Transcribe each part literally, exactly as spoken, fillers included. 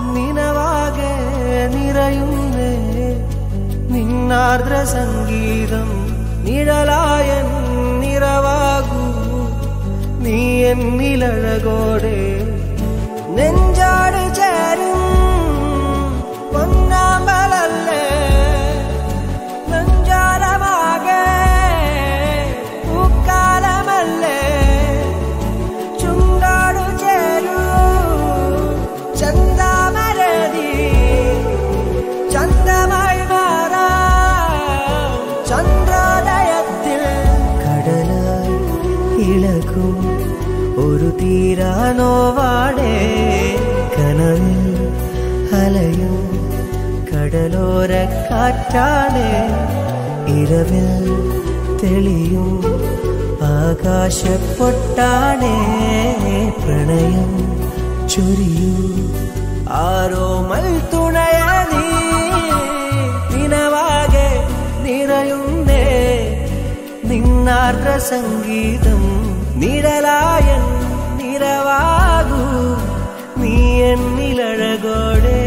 നിനവാകെ നിറയുന്നേ നിന്നാർദ്ര സംഗീതം നിഴലായ നിറവാകൂ നീ എന്നിലഴകോടെ നെഞ്ചാട് ചേരും പൊന്നാമ്പലല്ലേ നെഞ്ചാരമാകെ പൂക്കാലമല്ലേ ചുണ്ടാടു ചേരൂ ചന്ദമരതി ചന്ദമായി മാറാം ചന്ദ്രോദയത്തിൽ കടലായി ഇളകും ഒരു തീരാനോവാടേ കനവിൽ അലയും കടലോര കാറ്റാണേ ഇരവിൽ തെളിയും ആകാശപ്പൊട്ടാണേ പ്രണയം ചൊരിയൂ ആരോമൽ തുണയ നീ നിനവാകെ നിറയുന്നേ നിന്നാർദ്ര സംഗീതം നിഴലായ നിറവാകൂ നീ എന്നിലഴകോടെ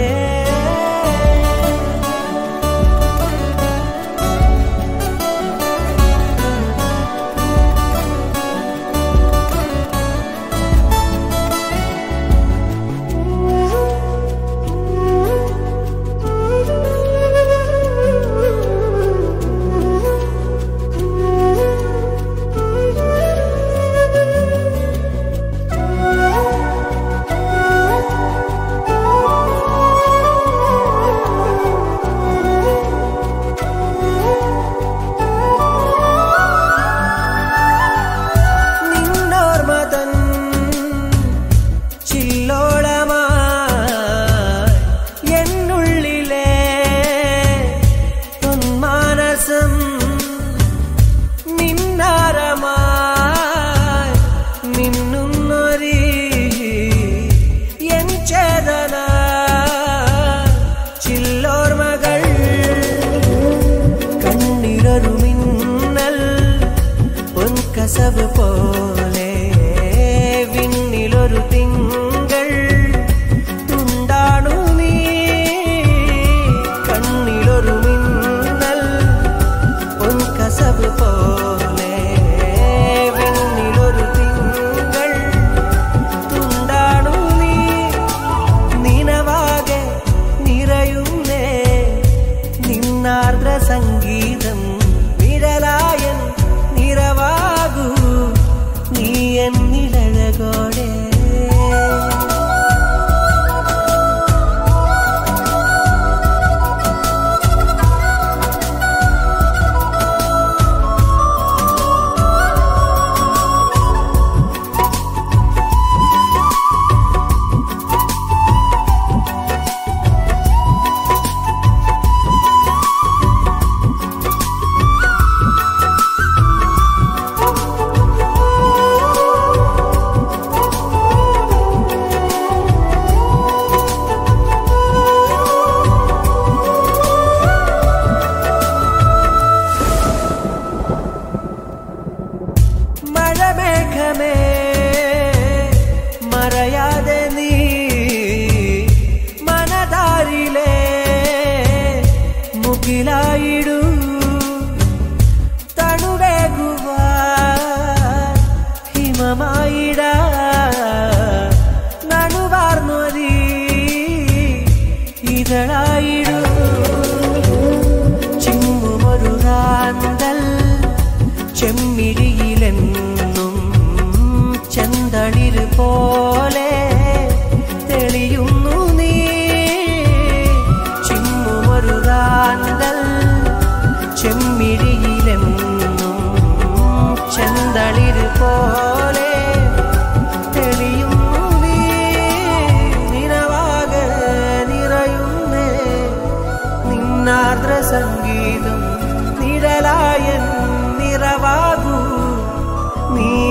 കസവ് പോലെ വിണ്ണിലൊരു തിങ്കൾ തുണ്ടാണു നീ കണ്ണിലൊരു മിന്നൽ പൊൻകസവ് പോലെ വിണ്ണിലൊരു തിങ്കൾ തുണ്ടാണു നീ നിനവാകെ നിറയുന്നേ നിന്നാർദ്ര സംഗീതം വിരലായൻ നിറവാകൂ നീ എന്നിലഴകോടെ മറയാതെ നീ മനതാരിലെ മുകിലായിടൂ തണുവേകുവാൻ ഹിമമായിട നണുവാർന്നൊരീ ഇതളായിടൂ ചിമ്മുമൊരു റാന്തൽ ചെമ്മിഴിയിലെന്നും ചെന്തളിര് പോലെ തെളിയുന്നു നീ ചിമ്മുമൊരു റാന്തൽ ചെമ്മിഴിയിലെന്നും ചെന്തളിര് പോലെ തെളിയുന്നു നീ നിനവാകെ നിറയുന്നേ നിന്നാർദ്ര സംഗീതം നിഴലായ നിറവാകൂ നീ